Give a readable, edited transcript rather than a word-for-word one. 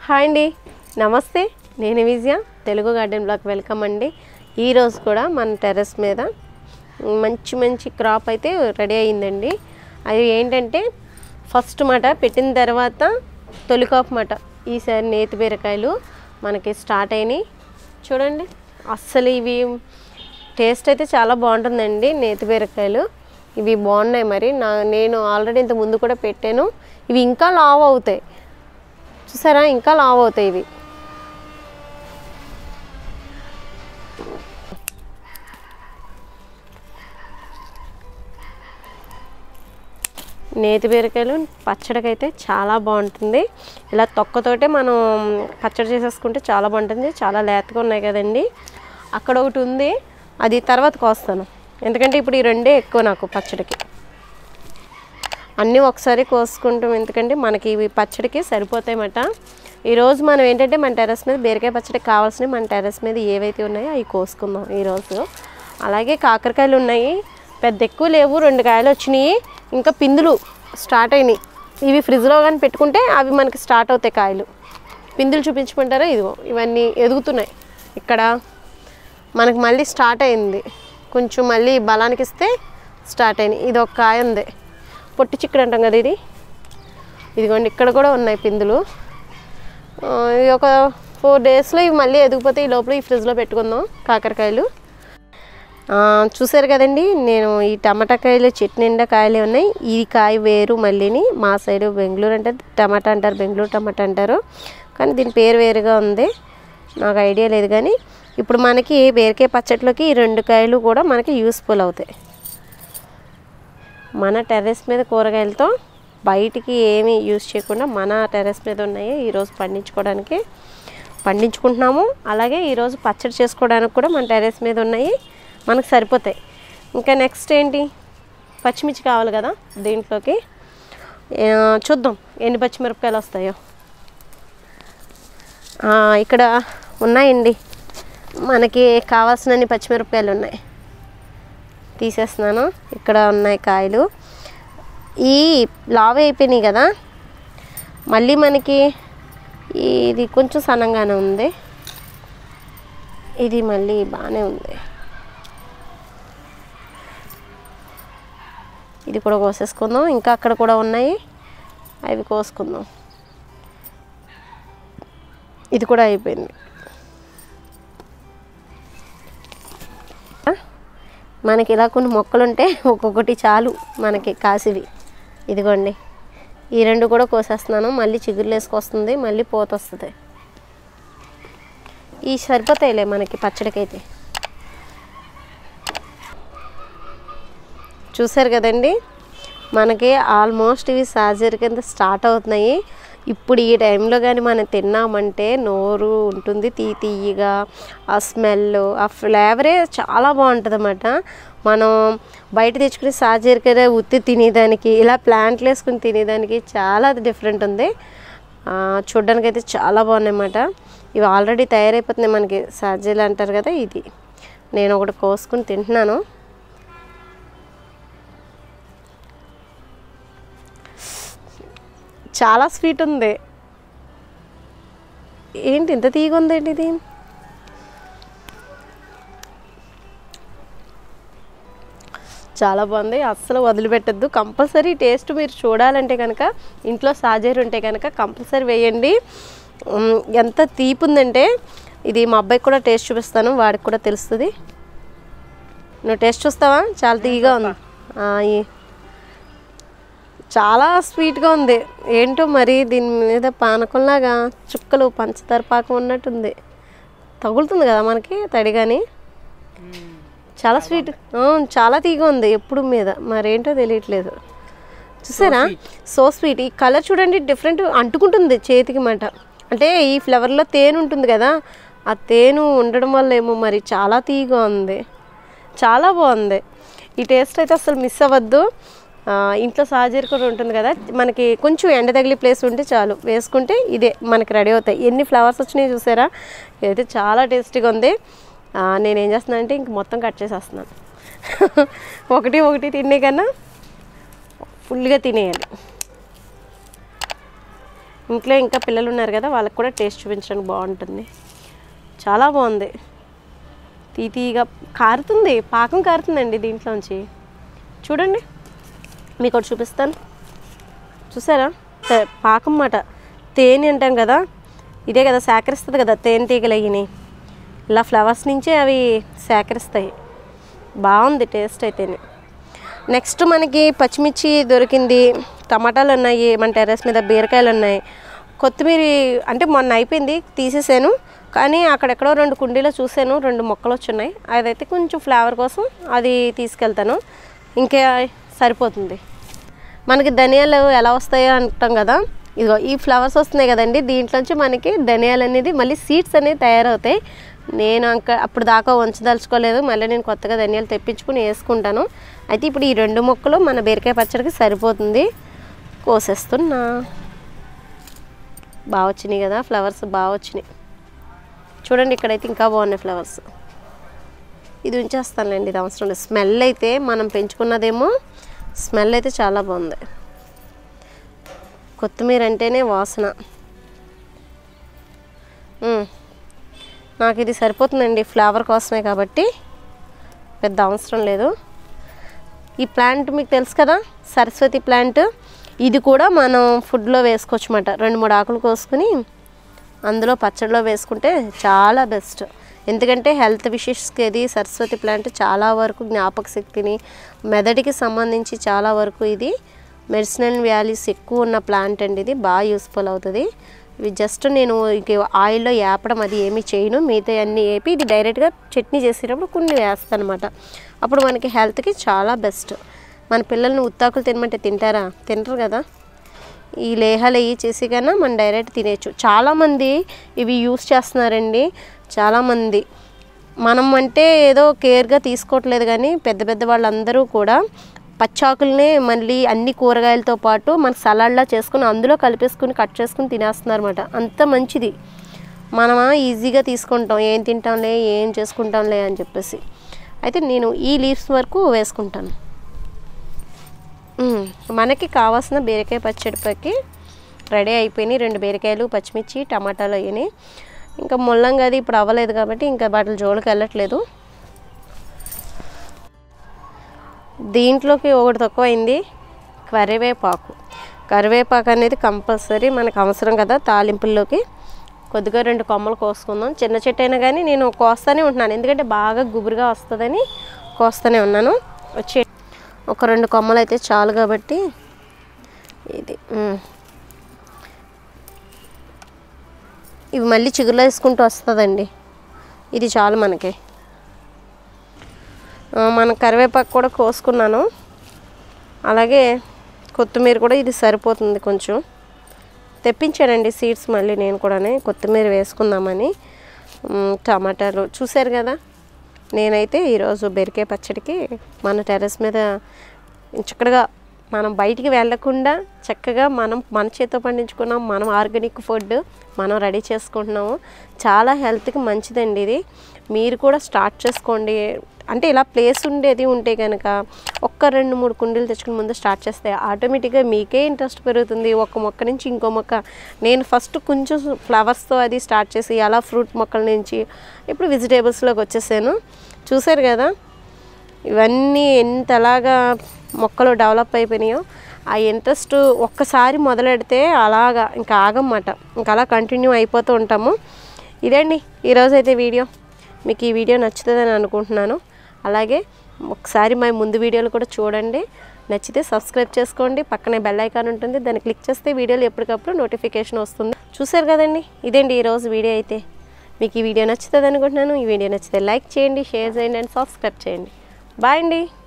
Hi అండి, నమస్తే. నేను Vijaya, Telugu garden blog welcome అండి. ఈరోజు కూడా మన టెర్రస్ మీద మంచి క్రాప్ అయితే రెడీ అయ్యిందండి. అది ఏంటంటే ఫస్ట్ మాట పెట్టిన తర్వాత తొలి కాపు మాట. ఈసారి నేతి బీరకాయలు మనకి స్టార్ట్ అయినాయి. చూడండి, అస్సలు ఇవి టేస్ట్ అయితే చాలా బాగుంటుందండి. నేతి బీరకాయలు ఇవి బాగున్నాయి. మరి నేను ఆల్రెడీ ఇంత ముందు కూడా పెట్టాను. ఇవి ఇంకా లావ్ అవుతాయి, చూసారా, ఇంకా లావ్ అవుతాయి ఇవి. నేతి బీరకాయలు పచ్చడికైతే చాలా బాగుంటుంది. ఇలా తొక్కతోటే మనం పచ్చడి చేసేసుకుంటే చాలా బాగుంటుంది. చాలా లేతగా ఉన్నాయి కదండి. అక్కడ ఒకటి ఉంది, అది తర్వాత కోస్తాను. ఎందుకంటే ఇప్పుడు ఈ రెండే ఎక్కువ నాకు పచ్చడికి. అన్నీ ఒకసారి కోసుకుంటాం, ఎందుకంటే మనకి ఇవి పచ్చడికి సరిపోతాయన్నమాట. ఈరోజు మనం ఏంటంటే మన టెర్రస్ మీద బీరకాయ పచ్చడికి కావాల్సినవి మన టెర్రస్ మీద ఏవైతే ఉన్నాయో అవి కోసుకుందాం ఈరోజు. అలాగే కాకరకాయలు ఉన్నాయి, పెద్ద ఎక్కువ లేవు, 2 కాయలు వచ్చినాయి. ఇంకా పిందులు స్టార్ట్ అయినాయి. ఇవి ఫ్రిడ్జ్లో కానీ పెట్టుకుంటే అవి మనకి స్టార్ట్ అవుతాయి కాయలు. పిందులు చూపించమంటారా? ఇదిగో ఇవన్నీ ఎదుగుతున్నాయి. ఇక్కడ మనకి మళ్ళీ స్టార్ట్ అయింది, కొంచెం మళ్ళీ బలానికి ఇస్తే స్టార్ట్ అయినాయి. ఇది ఒక కాయ ఉంది, పొట్టి చిక్కుడు అంటాం కదా ఇది. ఇదిగోండి, ఇక్కడ కూడా ఉన్నాయి పిందులు. ఇది ఒక 4 డేస్లో ఇవి మళ్ళీ ఎదిగిపోతే ఈ లోపల ఈ ఫ్రిడ్జ్లో పెట్టుకుందాం కాకరకాయలు. చూసారు కదండి, నేను ఈ టమాటా కాయలు చెట్టు నిండా కాయలే ఉన్నాయి. ఈ కాయ వేరు మళ్ళీని. మా సైడు బెంగళూరు అంటారు టమాటా అంటారు, బెంగళూరు టమాటా అంటారు, కానీ దీని పేరు వేరుగా ఉంది, నాకు ఐడియా లేదు. కానీ ఇప్పుడు మనకి బీరకాయ పచ్చట్లోకి ఈ 2 కాయలు కూడా మనకి యూస్ఫుల్ అవుతాయి. మన టెర్రస్ మీద కూరగాయలతో బయటికి ఏమీ యూజ్ చేయకుండా మన టెర్రస్ మీద ఉన్నాయి ఈరోజు పండించుకుంటున్నాము. అలాగే ఈరోజు పచ్చడి చేసుకోవడానికి కూడా మన టెర్రస్ మీద ఉన్నాయి, మనకు సరిపోతాయి. ఇంకా నెక్స్ట్ ఏంటి, పచ్చిమిర్చి కావాలి కదా దీంట్లోకి. చూద్దాం ఎన్ని పచ్చిమిరపకాయలు వస్తాయో. ఇక్కడ ఉన్నాయండి, మనకి కావాల్సినన్ని పచ్చిమిరపకాయలు ఉన్నాయి, తీసేస్తున్నాను. ఇక్కడ ఉన్నాయి కాయలు. ఈ లావ్ అయిపోయినాయి కదా, మళ్ళీ మనకి ఇది కొంచెం సన్నంగానే ఉంది, ఇది మళ్ళీ బాగానే ఉంది. ఇది కూడా కోసేసుకుందాం. ఇంకా అక్కడ కూడా ఉన్నాయి, అవి కోసుకుందాం. ఇది కూడా అయిపోయింది. మనకి ఇలా కొన్ని మొక్కలు ఉంటే ఒక్కొక్కటి చాలు మనకి కాసివి. ఇదిగోండి, ఈ 2 కూడా కోసేస్తున్నాను. మళ్ళీ చిగురులు వేసుకొస్తుంది, మళ్ళీ పోత వస్తుంది. ఈ సరిపోతాయిలే మనకి పచ్చడికైతే. చూసారు కదండి, మనకి ఆల్మోస్ట్ ఇవి సాజర్ కింద స్టార్ట్ అవుతున్నాయి. ఇప్పుడు ఈ టైంలో కానీ మనం తిన్నామంటే నోరు ఉంటుంది తీయగా, ఆ స్మెల్, ఆ ఫ్లేవరే చాలా బాగుంటుంది అన్నమాట. మనం బయట తెచ్చుకుని సాజీరకాయ ఉత్తి తినేదానికి, ఇలా ప్లాంట్లు వేసుకుని తినేదానికి చాలా డిఫరెంట్ ఉంది. చూడ్డానికి అయితే చాలా బాగున్నాయి అన్నమాట. ఇవి ఆల్రెడీ తయారైపోతున్నాయి మనకి, సాజీలు అంటారు కదా. ఇది నేను ఒకటి కోసుకుని తింటున్నాను. చాలా స్వీట్ ఉంది. ఏంటి ఇంత తీగ ఉందేంటి ఇది? చాలా బాగుంది, అస్సలు వదిలిపెట్టద్దు. కంపల్సరీ టేస్ట్ మీరు చూడాలంటే కనుక, ఇంట్లో సాజేరు ఉంటే కనుక కంపల్సరీ వేయండి. ఎంత తీపి ఉందంటే, ఇది మా అబ్బాయికి కూడా టేస్ట్ చూపిస్తాను, వాడికి కూడా తెలుస్తుంది. నువ్వు టేస్ట్ చూస్తావా? చాలా తీయగా ఉంది, చాలా స్వీట్గా ఉంది. ఏంటో మరి దీని మీద పానకంలాగా చుక్కలు పంచదార పాకం ఉన్నట్టుంది, తగులుతుంది కదా మనకి తడిగాని. చాలా స్వీట్, చాలా తీగా ఉంది ఎప్పుడు మీద, మరేంటో తెలియట్లేదు. చూసారా, సో స్వీట్. ఈ కలర్ చూడండి, డిఫరెంట్ అంటుకుంటుంది చేతికి మాట. అంటే ఈ ఫ్లవర్లో తేనె ఉంటుంది కదా, ఆ తేనె ఉండడం వల్ల ఏమో మరి చాలా తీగా ఉంది, చాలా బాగుంది. ఈ టేస్ట్ అయితే అసలు మిస్ అవ్వద్దు. ఇంట్లో సాజీర కూడా ఉంటుంది కదా, మనకి కొంచెం ఎండ తగిలి ప్లేస్ ఉంటే చాలు, వేసుకుంటే ఇదే మనకి రెడీ అవుతాయి. ఎన్ని ఫ్లవర్స్ వచ్చినాయి చూసారా, ఇదైతే చాలా టేస్టీగా ఉంది. నేనేం చేస్తున్నాను అంటే ఇంక మొత్తం కట్ చేసేస్తున్నాను. ఒకటి తినే కన్నా ఫుల్గా తినేయాలి. ఇంట్లో ఇంకా పిల్లలు ఉన్నారు కదా, వాళ్ళకి కూడా టేస్ట్ చూపించడానికి బాగుంటుంది. చాలా బాగుంది. తీతీగా కారుతుంది, పాకం కారుతుందండి దీంట్లోంచి. చూడండి, మీకు ఒకటి చూపిస్తాను. చూసారా, పాకం మాట. తేనె అంటాం కదా, ఇదే కదా సేకరిస్తుంది కదా తేనెటీగలు అయ్యి. ఇలా ఫ్లవర్స్ నుంచే అవి సేకరిస్తాయి. బాగుంది టేస్ట్ అయితేనే. నెక్స్ట్ మనకి పచ్చిమిర్చి దొరికింది, టమాటాలు ఉన్నాయి, మన టెర్రస్ మీద బీరకాయలు ఉన్నాయి, కొత్తిమీర అంటే మొన్న అయిపోయింది తీసేసాను. కానీ అక్కడెక్కడో 2 కుండీలో చూసాను, 2 మొక్కలు వచ్చున్నాయి. అదైతే కొంచెం ఫ్లేవర్ కోసం అది తీసుకెళ్తాను, ఇంకా సరిపోతుంది. మనకి ధనియాలు ఎలా వస్తాయో అంటాం కదా, ఇదిగో ఈ ఫ్లవర్స్ వస్తున్నాయి కదండి, దీంట్లోంచి మనకి ధనియాలు అనేది మళ్ళీ సీడ్స్ అనేవి తయారవుతాయి. నేను అప్పుడు దాకా ఉంచదలుచుకోలేదు, మళ్ళీ నేను కొత్తగా ధనియాలు తెప్పించుకుని వేసుకుంటాను. అయితే ఇప్పుడు ఈ 2 మొక్కలు మన బీరకాయ పచ్చడికి సరిపోతుంది. కోసేస్తున్నా. బాగా వచ్చినాయి కదా ఫ్లవర్స్, బాగా వచ్చినాయి. చూడండి, ఇక్కడైతే ఇంకా బాగున్నాయి ఫ్లవర్స్. ఇది ఉంచేస్తానులేండి, ఇది అవసరం లేదు. స్మెల్ అయితే మనం పెంచుకున్నదేమో, స్మెల్ అయితే చాలా బాగుంది. కొత్తిమీర అంటేనే వాసన. నాకు ఇది సరిపోతుందండి, ఫ్లేవర్ కోసమే కాబట్టి పెద్ద అవసరం లేదు. ఈ ప్లాంట్ మీకు తెలుసు కదా, సరస్వతి ప్లాంట్. ఇది కూడా మనం ఫుడ్లో వేసుకోవచ్చు అన్నమాట. 2-3 ఆకులు కోసుకుని అందులో పచ్చడిలో వేసుకుంటే చాలా బెస్ట్. ఎందుకంటే హెల్త్ విషెస్కి ఇది సరస్వతి ప్లాంట్ చాలా వరకు జ్ఞాపక శక్తిని, మెదడుకి సంబంధించి చాలా వరకు ఇది మెడిసినల్ వాల్యూస్ ఎక్కువ ఉన్న ప్లాంట్ అండి. ఇది బాగా యూస్ఫుల్ అవుతుంది. ఇవి జస్ట్ నేను ఆయిల్లో వేపడం అది ఏమీ చేయను, మిగతా అన్నీ వేపి ఇది డైరెక్ట్గా చట్నీ చేసేటప్పుడు కొన్ని వేస్తాను అనమాట. అప్పుడు మనకి హెల్త్కి చాలా బెస్ట్. మన పిల్లల్ని ఉత్తాకులు తినమంటే తింటారా? తినరు కదా. ఈ లేహాలు అవి చేసి కన్నా మనం డైరెక్ట్ తినేయచ్చు. చాలామంది ఇవి యూస్ చేస్తున్నారండి. చాలామంది మనం అంటే ఏదో కేర్గా తీసుకోవట్లేదు, కానీ పెద్ద పెద్ద వాళ్ళందరూ కూడా పచ్చాకులనే మళ్ళీ అన్ని కూరగాయలతో పాటు మన సలాడ్లా చేసుకుని అందులో కలిపేసుకుని కట్ చేసుకుని తినేస్తున్నారు అన్నమాట. అంత మంచిది. మనం ఈజీగా తీసుకుంటాం, ఏం తింటాంలే ఏం చేసుకుంటాంలే అని చెప్పేసి. అయితే నేను ఈ లీవ్స్ వరకు వేసుకుంటాను. మనకి కావాల్సిన బీరకాయ పచ్చడిపైకి రెడీ అయిపోయినాయి. 2 బీరకాయలు, పచ్చిమిర్చి, టమాటాలు అయినాయి. ఇంకా ముల్లంగా అది ఇప్పుడు అవ్వలేదు కాబట్టి ఇంకా వాటి జోలికి వెళ్ళట్లేదు. దీంట్లోకి ఒకటి తక్కువైంది, కరివేపాకు అనేది కంపల్సరీ మనకు అవసరం కదా తాలింపుల్లోకి. కొద్దిగా 2 కొమ్మలు కోసుకుందాం. చిన్న చెట్టు అయినా కానీ నేను కోస్తూనే ఉంటున్నాను, ఎందుకంటే బాగా గుబురుగా వస్తుందని కోస్తూనే ఉన్నాను. వచ్చే ఒక 2 కొమ్మలు అయితే చాలు కాబట్టి ఇది ఇవి మళ్ళీ చిగురులో వేసుకుంటూ వస్తుందండి. ఇది చాలు మనకి. మన కరివేపాకు కూడా కోసుకున్నాను, అలాగే కొత్తిమీర కూడా ఇది సరిపోతుంది. కొంచెం తెప్పించానండి సీడ్స్ మళ్ళీ నేను కూడా కొత్తిమీర వేసుకుందామని. టమాటాలు చూసారు కదా. నేనైతే ఈరోజు బీరకాయ పచ్చడికి మన టెర్రస్ మీద చక్కగా మనం బయటికి వెళ్ళకుండా చక్కగా మన చేతితో పండించుకున్నాం, మనం ఆర్గానిక్ ఫుడ్ మనం రెడీ చేసుకుంటున్నాము. చాలా హెల్త్కి మంచిదండి ఇది. మీరు కూడా స్టార్ట్ చేసుకోండి. అంటే ఇలా ప్లేస్ ఉండేది ఉంటే కనుక ఒక్క 2-3 కుండీలు తెచ్చుకుని ముందు స్టార్ట్ చేస్తే ఆటోమేటిక్గా మీకే ఇంట్రెస్ట్ పెరుగుతుంది. ఒక మొక్క నుంచి ఇంకో మొక్క. నేను ఫస్ట్ కొంచెం ఫ్లవర్స్తో అది స్టార్ట్ చేసి అలా ఫ్రూట్ మొక్కల నుంచి ఇప్పుడు వెజిటేబుల్స్లోకి వచ్చేసాను. చూసారు కదా ఇవన్నీ ఎంతలాగా మొక్కలు డెవలప్ అయిపోయినాయో. ఆ ఇంట్రెస్ట్ ఒక్కసారి మొదలెడితే అలాగా ఇంకా ఆగమాట, ఇంకా అలా కంటిన్యూ అయిపోతూ ఉంటాము. ఇదండి ఈరోజైతే వీడియో. మీకు ఈ వీడియో నచ్చుతుందని అనుకుంటున్నాను. అలాగే ఒకసారి మా ముందు వీడియోలు కూడా చూడండి. నచ్చితే సబ్స్క్రైబ్ చేసుకోండి. పక్కనే బెల్ ఐకాన్ ఉంటుంది, దాన్ని క్లిక్ చేస్తే వీడియోలు ఎప్పటికప్పుడు నోటిఫికేషన్ వస్తుంది. చూసారు కదండి, ఇదేంటి ఈరోజు వీడియో అయితే. మీకు ఈ వీడియో నచ్చుతుంది అనుకుంటున్నాను. ఈ వీడియో నచ్చితే లైక్ చేయండి, షేర్ చేయండి అండ్ సబ్స్క్రైబ్ చేయండి. బాయ్ అండి.